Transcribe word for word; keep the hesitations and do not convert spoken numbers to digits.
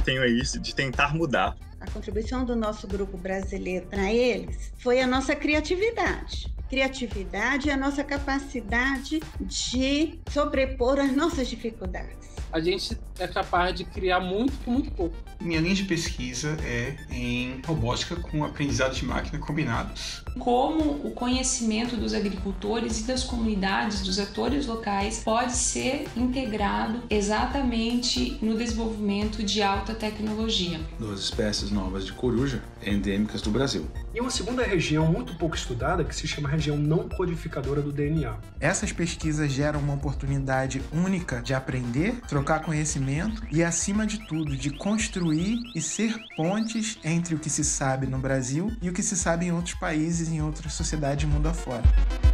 tenho é isso, de tentar mudar. A contribuição do nosso grupo brasileiro para eles foi a nossa criatividade. Criatividade é a nossa capacidade de sobrepor as nossas dificuldades. A gente é capaz de criar muito com muito pouco. Minha linha de pesquisa é em robótica com aprendizado de máquina combinados. Como o conhecimento dos agricultores e das comunidades, dos atores locais, pode ser integrado exatamente no desenvolvimento de alta tecnologia. Duas espécies novas de coruja endêmicas do Brasil. E uma segunda região muito pouco estudada que se chama região não codificadora do D N A. Essas pesquisas geram uma oportunidade única de aprender, trocar conhecimento e, acima de tudo, de construir e ser pontes entre o que se sabe no Brasil e o que se sabe em outros países e em outras sociedades mundo afora.